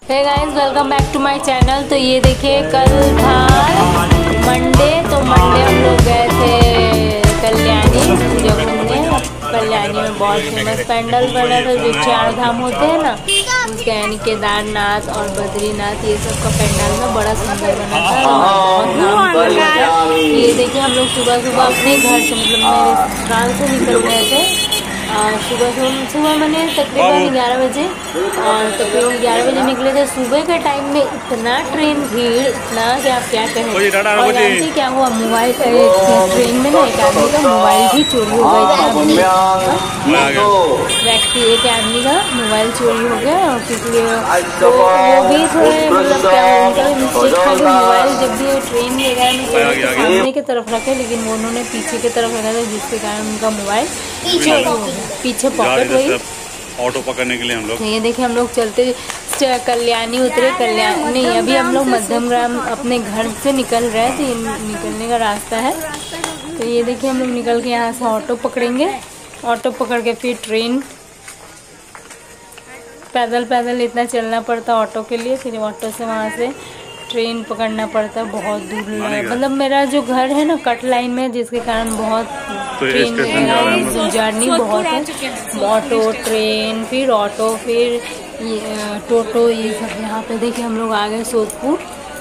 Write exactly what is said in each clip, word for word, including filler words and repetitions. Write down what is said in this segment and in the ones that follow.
Hey guys, welcome back to my channel. तो ये देखिए, कल था मंडे, तो मंडे हम लोग गए थे कल्याणी पूजा घूमने। कल्याणी में बहुत फेमस पेंडल बना था, जो चार धाम होते हैं ना, उसके यानी केदारनाथ और बद्रीनाथ, ये सब का पेंडल में बड़ा सुंदर बना था, बहुत नाम बना था। ये देखिए, हम लोग सुबह सुबह अपने घर से, मतलब मेरे ससुराल से निकल रहे थे। सुबह सुबह मैंने तकरीबन ग्यारह बजे और तकरीबन ग्यारह बजे निकले थे। सुबह के टाइम में इतना ट्रेन भीड़, इतना कि आप क्या कहें। और जानते क्या हुआ, मोबाइल ट्रेन में ना एक आदमी का मोबाइल भी चोरी हो गया था। व्यक्ति एक आदमी का मोबाइल चोरी हो गया, क्योंकि तो वो भी थोड़े मतलब क्या उनका भी मिस्टेक था कि मोबाइल जब भी ट्रेन ले गया तो सामने की तरफ रखे, लेकिन वो उन्होंने पीछे की तरफ रखा था, जिसके कारण उनका मोबाइल चोरी हो गया। पीछे पॉकेट हुई ऑटो पकड़ने के लिए हम लोग। तो ये देखिए, हम लोग चलते कल्याणी उतरे। कल्याणी नहीं, अभी हम लोग मध्यम ग्राम अपने घर से निकल रहे थे, तो निकलने का रास्ता है। तो ये देखिए, हम लोग निकल के यहाँ से ऑटो पकड़ेंगे। ऑटो पकड़ के फिर ट्रेन, पैदल पैदल इतना चलना पड़ता ऑटो के लिए, फिर ऑटो से वहाँ से ट्रेन पकड़ना पड़ता है। बहुत दूर, मतलब मेरा जो घर है ना कट लाइन में, जिसके कारण बहुत तो ट्रेन जर्नी बहुत है। ऑटो, ट्रेन, फिर ऑटो, फिर टोटो, ये सब। यहाँ पे देखिए, हम लोग आ गए सोदपुर।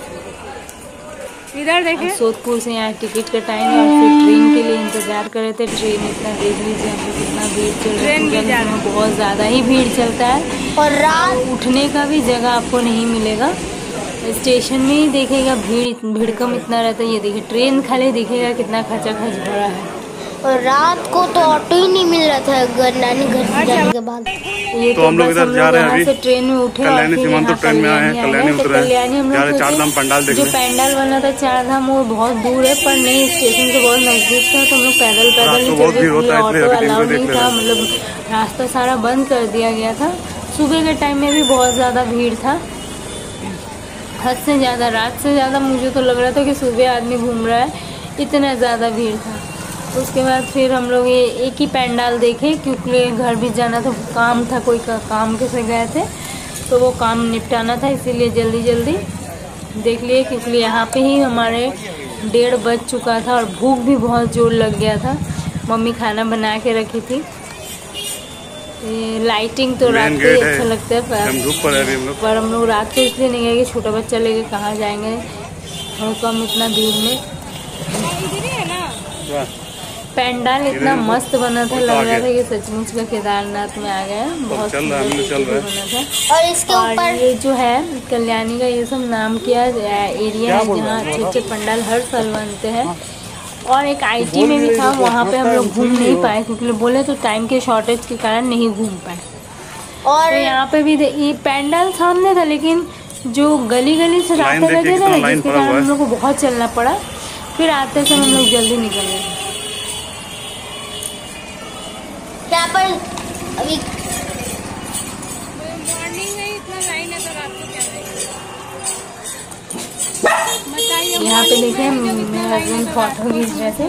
इधर देखिए, सोदपुर से यहाँ टिकट कटाएंगे और फिर ट्रेन के लिए इंतजार कर रहे थे। ट्रेन इतना देख लीजिए हम लोग, कितना भीड़ चल रहा है, बहुत ज़्यादा ही भीड़ चलता है। और रात उठने का भी जगह आपको नहीं मिलेगा। स्टेशन में ही देखेगा भीड़ भीड़ कम इतना रहता है। ये देखिए, ट्रेन खाली दिखेगा कितना खचाखच भरा है। और रात को तो ऑटो ही नहीं मिल रहा था नानी घर से जाने के बाद। ये तो हम लोग इधर जा रहे हैं अभी। ट्रेन में उठे, कल्याणी सीमांत तो ट्रेन में आए हैं, कल्याणी उतरे हैं। चार धाम पंडाल देखने, जो पंडाल बना था चार धाम, वो बहुत दूर है, पर नहीं, स्टेशन से बहुत नजदीक था। तो हम लोग पैदल पैदल ही चल रहे, ऑटो अलाउ नहीं था, मतलब रास्ता सारा बंद कर दिया गया था। सुबह के टाइम में भी बहुत ज़्यादा भीड़ था, हद से ज़्यादा, रात से ज़्यादा। मुझे तो लग रहा था कि सुबह आदमी घूम रहा है, इतना ज़्यादा भीड़ था। उसके बाद फिर हम लोग ये एक ही पंडाल देखे, क्योंकि घर भी जाना था, काम था, कोई का काम के से गए थे, तो वो काम निपटाना था, इसीलिए जल्दी जल्दी देख लिए। क्योंकि यहाँ पे ही हमारे डेढ़ बज चुका था और भूख भी बहुत जोर लग गया था। मम्मी खाना बना के रखी थी। ये लाइटिंग तो रात को ही अच्छा लगता है, पर हम लोग पर हम लोग रात को इसलिए नहीं गए कि छोटा बच्चा लेके कहाँ जाएंगे और कम इतना दूर में। पंडाल इतना मस्त बना था, लग रहा था कि सचमुच का केदारनाथ में आ गया। बहुत सुंदर बना था। और इसके ऊपर ये जो है कल्याणी का, ये सब नाम किया एरिया है जहाँ अच्छे अच्छे पंडाल हर साल बनते हैं। और एक आईटी में भी था, वहाँ पे हम लोग घूम नहीं पाए, क्योंकि बोले तो टाइम के शॉर्टेज के कारण नहीं घूम पाए। और तो यहाँ पे भी ये पंडाल सामने था, लेकिन जो गली गली से रास्ता लगे थे ना, जिसके कारण हम लोग को बहुत चलना पड़ा। फिर आते समय हम लोग जल्दी निकल गए। यहाँ पर अभी मॉर्निंग में इतना लाइन है, तो रात को क्या बताइए। यहाँ पे देखिए, मेरे हस्बैंड फोटो खींच रहे थे।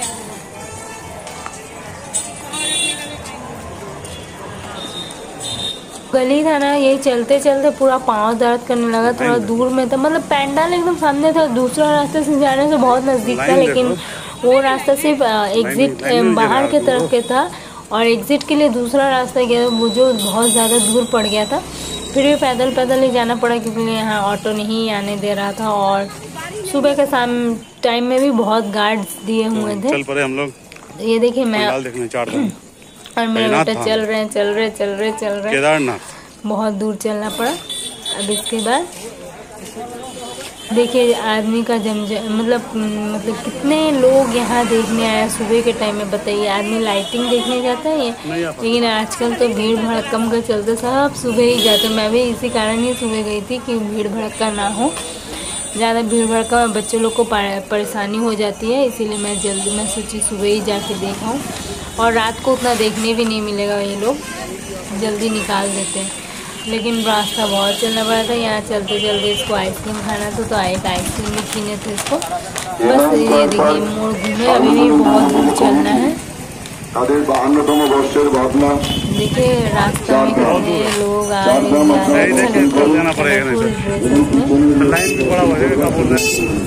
गली था ना, ये चलते चलते पूरा पाँव दर्द करने लगा। थोड़ा दूर में था, मतलब पंडाल एकदम सामने था, दूसरा रास्ते से जाने से बहुत नज़दीक था, लेकिन वो रास्ता सिर्फ एग्जिट बाहर के तरफ के था, और एग्जिट के लिए दूसरा रास्ता गया, वो जो बहुत ज़्यादा दूर पड़ गया था। फिर भी पैदल पैदल ही जाना पड़ा, क्योंकि यहाँ ऑटो नहीं आने दे रहा था। और सुबह के शाम टाइम में भी बहुत गार्ड्स दिए हुए थे। चल पड़े हम लोग। ये देखिए, मैं चार और मेरा बेटा चल रहे हैं चल रहे चल रहे चल रहे केदारनाथ बहुत दूर चलना पड़ा। अब इसके बाद देखिए, आदमी का जम मतलब मतलब कितने लोग यहाँ देखने आए सुबह के टाइम में, बताइए। आदमी लाइटिंग देखने जाता है, लेकिन आजकल तो भीड़ भड़कम के चलते सब सुबह ही जाते। मैं भी इसी कारण ही सुबह गई थी कि भीड़ भड़का ना हो। ज़्यादा भीड़ भड़का में बच्चों लोग को परेशानी हो जाती है, इसीलिए मैं जल्दी मैं सोची सुबह ही जाके देखाऊँ। और रात को उतना देखने भी नहीं मिलेगा, ये लोग जल्दी निकाल देते हैं। लेकिन रास्ता बहुत चलना पड़ा था। यहाँ चलते चलते इसको आइसक्रीम खाना था, तो एक आइसक्रीम भी पीने थे इसको। बस ये देखिए, मोड़ घूमे, अभी भी बहुत दूर चलना है। देखिए रास्ते में कितने लोग आ रहे हैं, जाना पड़ेगा लाइन भी बड़ा हो जाएगा। बोल रहे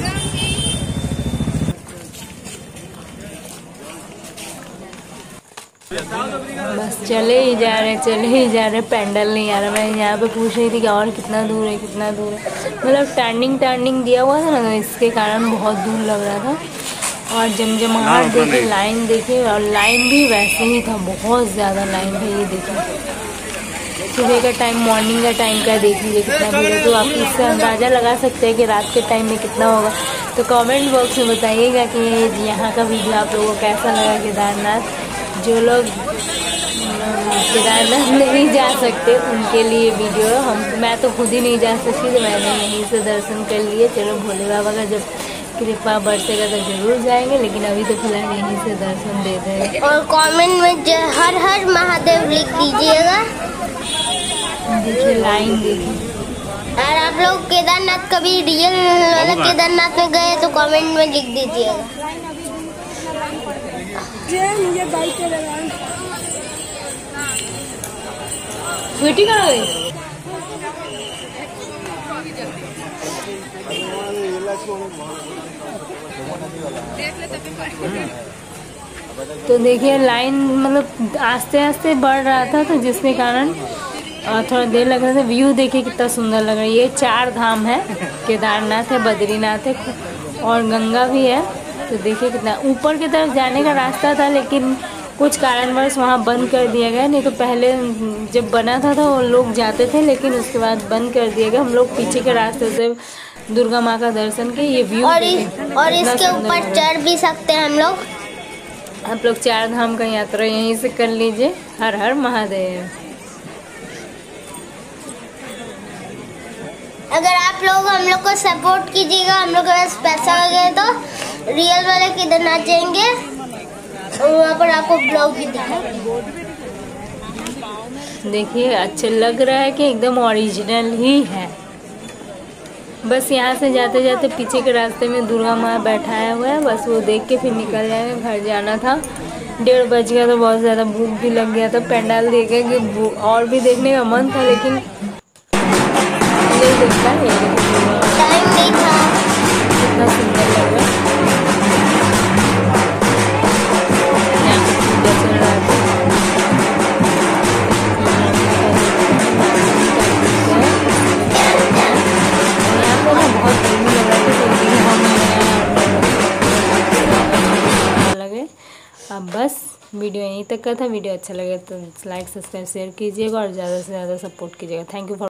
बस चले ही जा रहे चले ही जा रहे पेंडल नहीं आ रहा। मैं यहाँ पे पूछ रही थी कि और कितना दूर है कितना दूर है, मतलब टर्निंग टर्निंग दिया हुआ था ना, तो इसके कारण बहुत दूर लग रहा था। और जमजमाहट देखिए, लाइन देखिए, और लाइन भी वैसे ही था, बहुत ज़्यादा लाइन था। ये देखिए सुबह का टाइम, मॉर्निंग का टाइम का देख लीजिए कितना भीड़ है, तो आप इससे अंदाज़ा लगा सकते हैं कि रात के टाइम में कितना होगा। तो कमेंट बॉक्स में बताइएगा कि यहाँ का वीडियो आप लोगों को कैसा लगा केदारनाथ। जो लोग केदारनाथ नहीं जा सकते उनके लिए वीडियो, हम मैं तो खुद ही नहीं जा सकती, तो मैंने यहीं से दर्शन कर लिए। चलो भोले बाबा का जब कृपा बरसेगा तो जरूर जाएंगे, लेकिन अभी तो फिलहाल यहीं से दर्शन दे दें। और कमेंट में हर हर महादेव लिख दीजिएगा। देखिए लाइन देखिए। और आप लोग केदारनाथ कभी रियल वाला केदारनाथ में गए तो कमेंट में लिख दीजिएगा। मुझे बाइक पे लगा स्वीटी कहाँ गई? तो देखिए लाइन मतलब आस्ते आस्ते बढ़ रहा था, तो जिसके कारण थोड़ा देर लग रहा था। व्यू देखिए कितना सुंदर लग रहा है। ये चार धाम है, केदारनाथ है, बद्रीनाथ है और गंगा भी है। तो देखिए कितना ऊपर की तरफ जाने का रास्ता था, लेकिन कुछ कारणवश वहाँ बंद कर दिया गया। नहीं तो पहले जब बना था तो लोग जाते थे, लेकिन उसके बाद बंद कर दिया गया। हम लोग पीछे के रास्ते से दुर्गा माँ का दर्शन के ये व्यू और, इस, और इसके ऊपर चढ़ भी सकते हैं हम लोग। आप लोग चार धाम का यात्रा यहीं से कर लीजिए। हर हर महादेव। अगर आप लोग हम लोग को सपोर्ट कीजिएगा, हम लोग के पास पैसा वगैरह तो रियल वाले केदारनाथ जाएंगे और वहाँ पर आपको ब्लॉग भी दिखाएंगे। देखिए अच्छे लग रहा है कि एकदम ओरिजिनल ही है। बस यहाँ से जाते जाते पीछे के रास्ते में दुर्गा माँ बैठाया हुआ है, बस वो देख के फिर निकल जाएंगे। घर जाना था, डेढ़ बज गया, तो बहुत ज़्यादा भूख भी लग गया था। पंडाल देखे कि और भी देखने का मन था, लेकिन नहीं देखा, टाइम नहीं था। कितना सुंदर लग रहा है। अब बस वीडियो यहीं तक का था। वीडियो अच्छा लगे तो लाइक सब्सक्राइब शेयर कीजिएगा और ज़्यादा से ज़्यादा सपोर्ट कीजिएगा। Thank you for